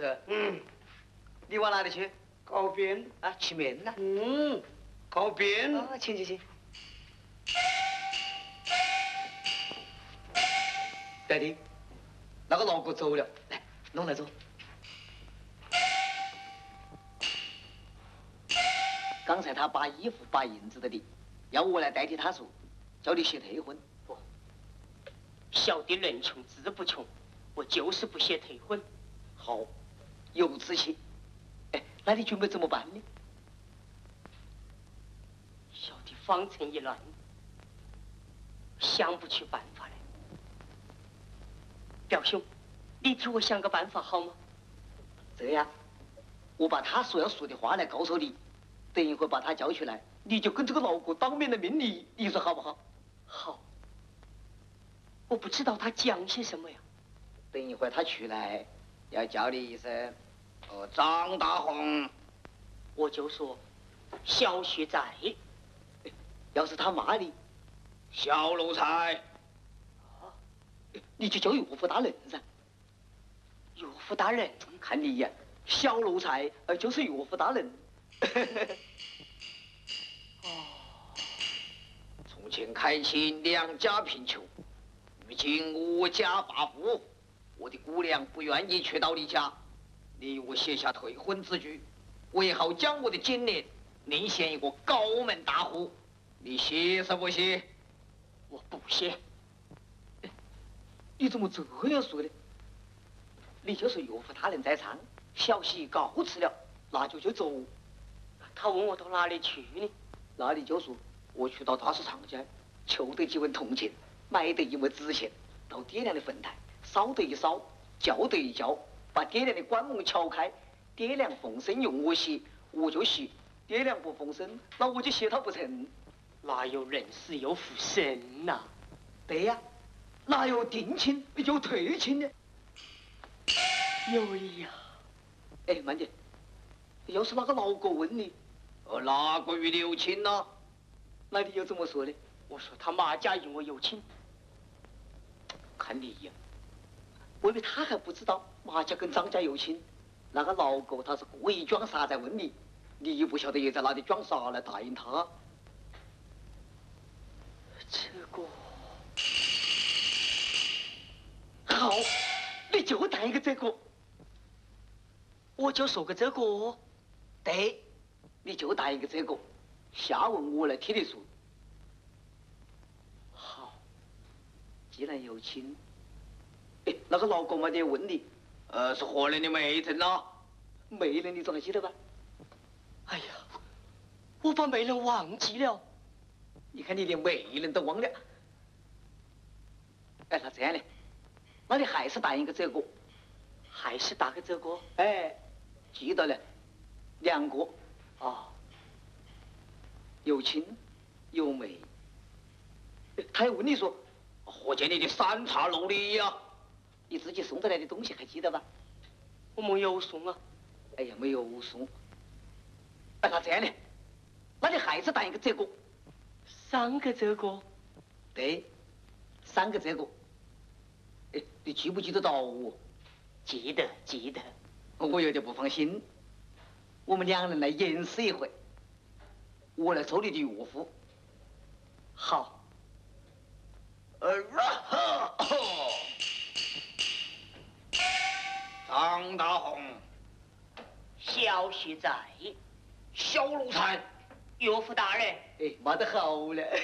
去？你往哪里去？ 告别啊，去面呐。 告别。 啊，请。待定，那个老哥走了，来，弄来坐。刚才他把衣服、把银子的你，要我来代替他说，叫你写退婚。 不，小弟人穷志不穷，我就是不写退婚。 好，有志气。哎，那你准备怎么办呢？ 小弟方寸一乱，想不出办法来。表兄，你替我想个办法好吗？ 这样，我把他所要说的话来告诉你，等一会儿把他叫出来，你就跟这个老哥当面的命令，你说好不好？ 好。我不知道他讲些什么呀。 等一会儿他出来，要叫你一声张大红， 我就说小婿在。 要是他骂你， 小奴才， 你就叫岳父大人噻。 岳父大人， 看你呀，小奴才，就是岳父大人。 从前开亲两家贫穷，如今我家发富，我的姑娘不愿意娶到你家，你我写下退婚字据，为好将我的金莲另选一个高门大户，你写是不写？ 我不写。 你怎么这样说呢？你就说岳父大人在场，小喜告辞了，那就走。 他问我到哪里去呢？ 那你就说我去到大市场街，求得几文铜钱，买得一枚纸钱，到爹娘的坟台烧得一烧，叫得一叫，把爹娘的棺木敲开，爹娘奉生用我写，我就写；爹娘不奉生，那我就写他不成。 哪有人死又复生呐？ 对呀，哪有定亲有退亲呢？ 有理呀。 哎，慢点，要是那个老哥问你， 哪个与刘亲呢？ 那你又怎么说呢？ 我说他马家与我有亲。 看你呀，我以为他还不知道马家跟张家有亲。那个老狗他是故意装傻在问你，你不晓得也在那里装傻来答应他。 这个好，你就答应个这个， 我就说个这个。 对，你就答应个这个，下文我来替你说。 好， 既然有亲，哎，那个老狗嘛得问你， 是何人的媒人呐？ 媒人你总还记得吧？ 哎呀，我把媒人忘记了。 你看你连媒人都忘了。哎，那这样呢？那你还是答应个这个， 还是答个这个？ 哎，记得了，两个啊， 有亲有媒。他还问你说， 何见你的三茶六礼呀？ 你自己送得来的东西还记得吧？ 我没有送啊。 哎呀，没有送。哎，那这样呢？那你还是答应个这个。 三个这个？ 对，三个这个。哎，你记不记得到我？ 记得，记得。 我有点不放心。我们两人来演示一回。我来做你的岳父。 好。 张大红， 小婿在。 小奴才， 岳父大人。 哎，骂得好了。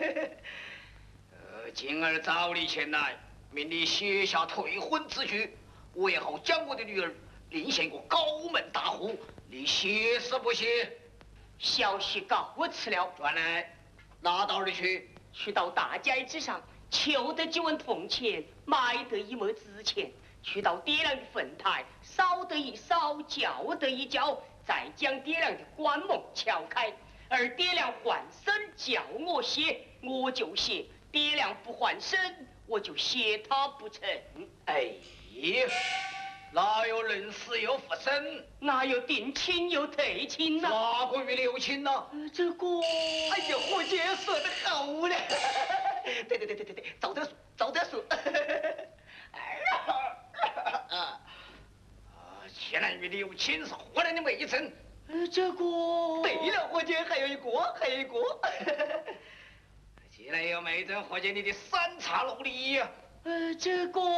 今儿找你前来，命你写下退婚字据，为好将我的女儿另选一个高门大户，你写是不写？ 小婿告辞了。 转来，拿到哪里去？ 去到大街之上，求得几文铜钱，买得一枚纸钱，去到爹娘的坟台，烧得一烧，叫得一叫，再将爹娘的棺木敲开。而爹娘还生叫我写，我就写；爹娘不还生，我就写他不成。 哎呀，哪有人死又复生？ 哪有定亲又退亲呢？ 哪个与刘亲呢？ 这个， 哎呀，伙计说得好了。对，早点说，早点说。 瞧天然与你有亲是河南的妹子。 这个对了，伙计，还有一个，还有一个。 既然有妹子，伙计你的三叉路里呀。 这个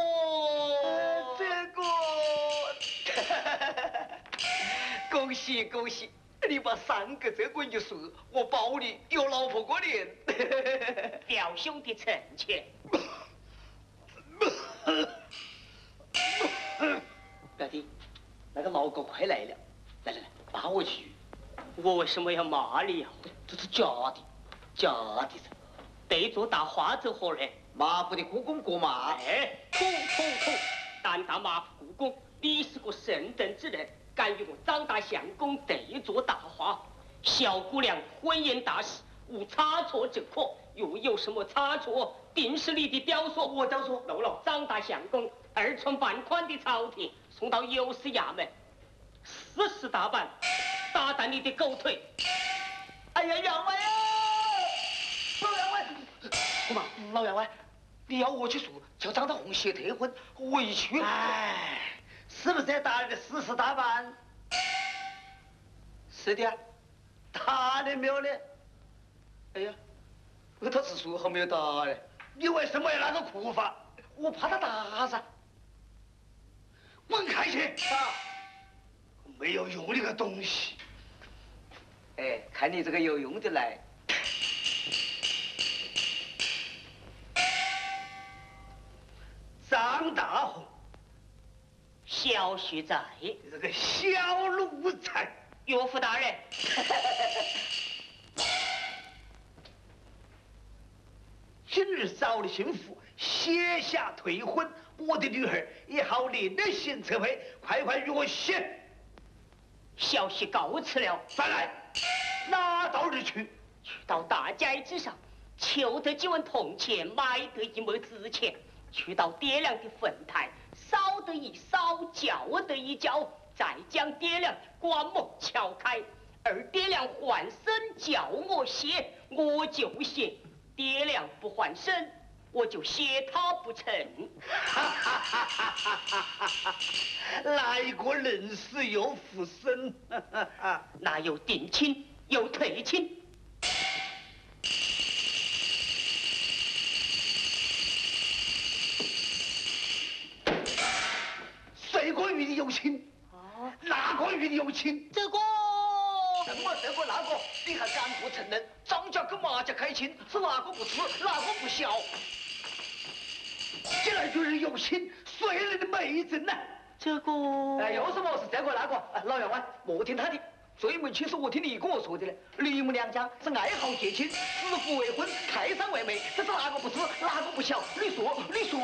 恭喜恭喜！你把3个这个一说，我保你有老婆过年。 表兄弟成全。 表弟，那个老狗快来了，来，骂我几句。 我为什么要骂你呀？ 这是假的，假的噻。 对着大花子何人？ 马府的故宫国骂。 哎，吐！胆大马府故宫，你是个圣等之人，敢与我张大相公对坐大花？小姑娘婚宴大事，无差错者可。若有什么差错，定是你的雕塑。 我雕塑漏了张大相公2寸半宽的朝廷，送到右司衙门，40大板，打断你的狗腿。 哎呀，员外呀，老员外，姑妈，老员外，你要我去说，叫张大红写退婚，委屈。 哎，是不是打了40大板？ 是的， 打了没有呢？ 哎呀，他是说还没有打嘞。 你为什么要那个哭法？ 我怕他打噻。 滚开去！没有用的个东西。 哎，看你这个有用的来。 张大红， 小婿在， 你这个小奴才！ 岳父大人。 今日找了新妇，写下退婚，我的女儿也好另了新车配，快与我写。 小婿告辞了。 再来，哪到日去？ 去到大街之上，求得几文铜钱，买得一亩纸钱。去到爹娘的坟台，烧得一烧，叫得一叫，再将爹娘的棺木敲开。而爹娘还身叫我写，我就写；爹娘不还身，我就写他不成。 哪一个人死又复生？ 那有定亲，有退亲。 谁个与你有亲？哪个与你有亲？ 这个什么这个那个，你还敢不承认？张家跟马家开亲，是哪个不吃，哪个不孝？ 既然有人有亲，谁人的妹子呢？ 这个哎，又是么是这个那个？老员外，莫听他的。最门亲是我听你跟我说的嘞。李母娘家是爱好结亲，指腹为婚，泰山为媒，这是哪个不知，哪个不晓？你说，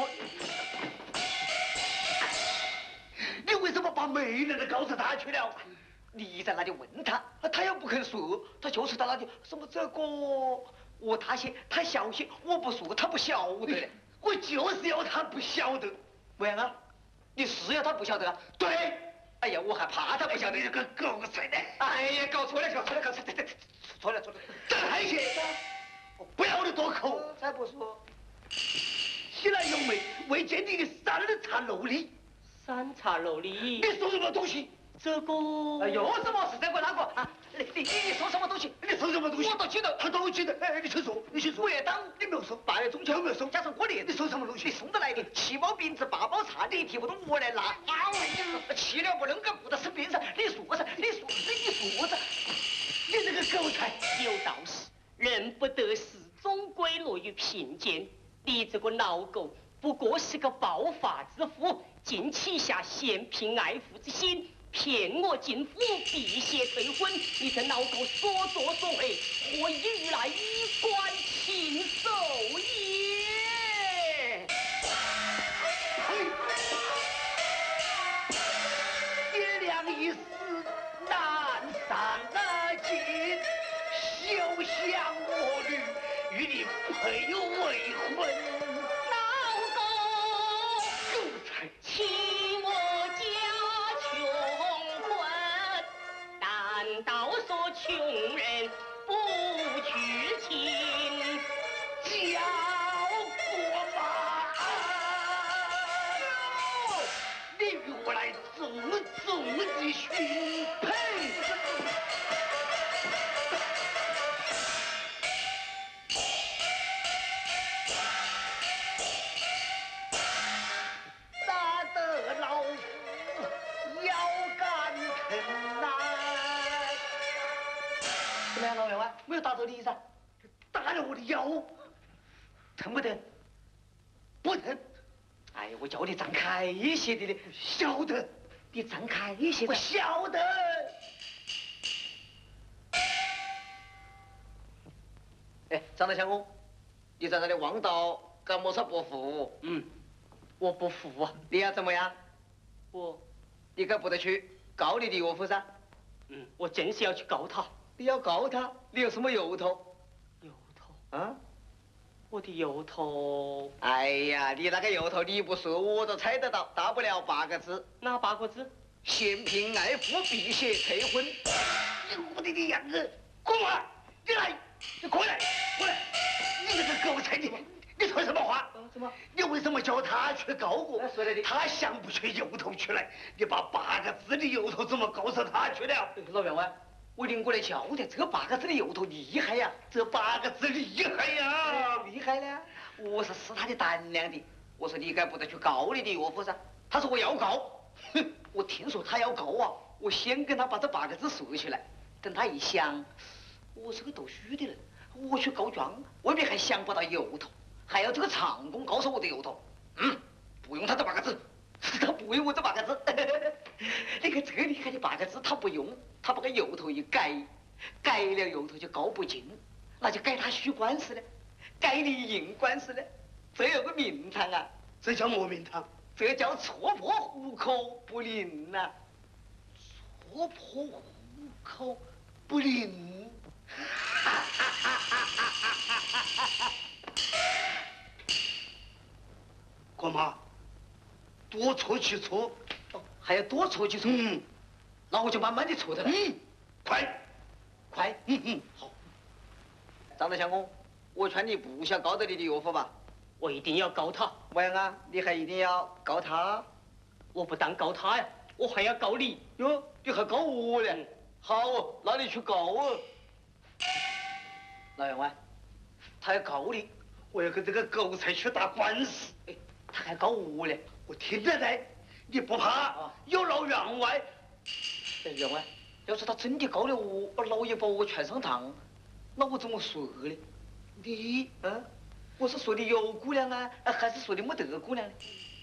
你为什么把媒人的告诉他去了？ 你在那里问他，他又不肯说，他就是在那里什么这个，我大些，他小些，我不说，他不晓得嘞。 我就是要他不晓得。 为啊？你是要他不晓得啊？ 对。 哎呀，我还怕他不晓得。 你这个狗才的！ 哎呀，搞错了，错了。 再些，不要你多口。 才不说。 喜来有媒，未见你的3叉楼里。 3叉楼里， 你说什么东西？ 这个有什么是这个那个啊？你说什么东西？ 你说什么东西？ 我都记得， 他都记得。哎，你去说。 五月当你没有说。 8月中秋有没有说？ 加上过年， 你说什么东西？ 你送得来的7包饼子8包茶，你提不动我来拿。气了不能够顾得生病噻，你说噻，你说噻， 你这个狗才！ 有道是人不得势，终归落于贫贱。你这个老狗，不过是个暴发之夫，竟起下嫌贫爱富之心，骗我进府避邪退婚。你这老狗所作所为，何以遇来衣冠禽兽也？ 爹娘已死，难上进，休想我女与你配为婚。 老狗， 狗才！ 欺我家穷困，难道说穷人不娶亲？ 叫过吧！你与我来重勋，呸！打得老夫腰杆疼呐！ 怎么样，老员外？没有打到你噻？ 打了我的腰，疼不疼？不疼。 哎呀，我叫你张开一些的嘞， 晓得。 你张开一些。 我晓得。 哎，张大相公，你在那里望到干么事不服？ 我不服啊！ 你要怎么样？你该不得去告你的岳父噻？ 我正是要去告他。 你要告他？你有什么由头？ 由头？ 啊？ 我的由头？ 哎呀，你那个由头你不说我都猜得到，大不了8个字。 哪8个字？ 嫌贫爱富，避邪退婚。 我的娘子，过来，你来，你过来，过来！你这个狗才，你说什么话？ 什么？ 你为什么叫他去告我？ 说来的。 他想不出由头出来，你把8个字的由头怎么告诉他去了？ 老员外，我领过来交代，这8个字的由头厉害呀！ 这8个字厉害呀！ 厉害呢！我是试他的胆量的。我说你该不得去告你的岳父噻？他说我要告。哼，我听说他要告啊，我先跟他把这8个字说起来。等他一想，我是个读书的人，我去告状，未必还想不到由头，还要这个长工告诉我的由头。不用他这8个字，他不用我这8个字。你看这个厉害的8个字，他不用，他把个由头一改，改了由头就告不进，那就改他许官司了，改你赢官司了，这有个名堂啊！ 这叫么名堂？ 这叫戳破虎口不灵呐！ 戳破虎口不灵。郭妈，多戳几戳。 还要多戳几戳。那我就慢慢的戳他了。 快， 快。好。 张大相公，我劝你不想告得你的岳父吧。 我一定要告他。 为啥啊？你还一定要告他？ 我不但告他呀，我还要告你。 哟，你还告我呢？好哦，那你去告哦。 老员外，他要告你， 我要跟这个狗才去打官司。 哎，他还告我呢。 我听得在，你不怕？有劳员外。 员外，要是他真的告了我，把老爷把我劝上堂，那我怎么说呢？你，我是说的有姑娘啊，还是说的没得姑娘呢？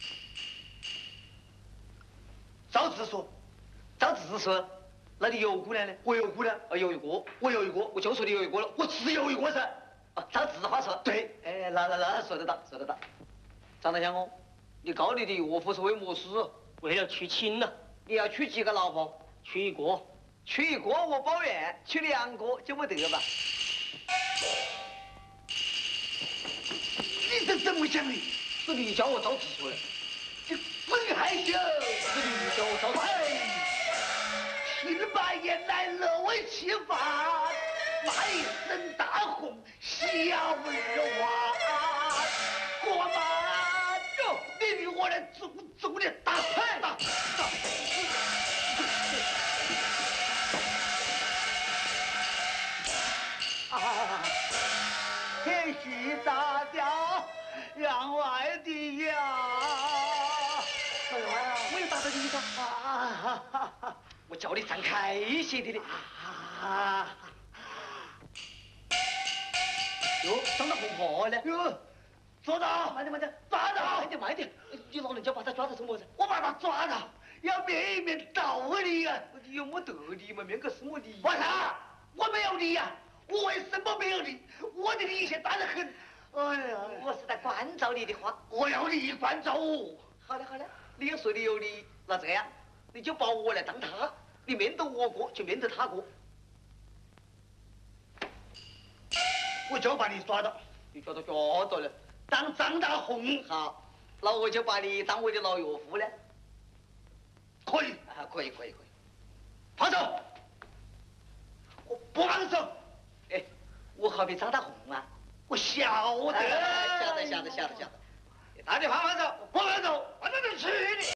照直说， 照直说，那你有姑娘呢？ 我有姑娘， 有一个， 我有一个， 我就说你有一个了， 我只有一个噻。 照直话说。 对， 哎，那说得到，说得到。张大相公，你告你的岳父是为么事？ 为了娶亲呐。 你要娶几个老婆？ 娶一个。 娶一个我保原，娶2个就没得吧？ 你这怎么讲的？ 是你叫我照直说的。 你真害羞！ 是你叫我照直说。 听罢言来乐为其发，骂一声大红小儿娃。过嘛哟，你与我来走的打牌打。天许大家员外的呀！ 老员外啊，我有打到你噻。我叫你站开一些的嘞。哟，长得红火了。 哟，抓到！ 慢点， 抓到！ 慢点，你老人家把他抓到什么子？ 我把他抓到，要面一面道理呀！ 你有没得理嘛？面个什么理？ 我啥？我没有理呀！我为什么没有理？我的理现大得很。哎呀， 我是在关照你的话。 我要你关照我。 好了，你要说的有理，那这样，你就把我来当他，你面对我过，就面对他过。 我就把你抓到， 你抓到了， 当张大红。 好，那我就把你当我的老岳父了。 可以， 可以。 放手！我不放手。 哎，我好比张大红啊。 我晓得。 晓得。 打电话放手，不放手，我让他去你。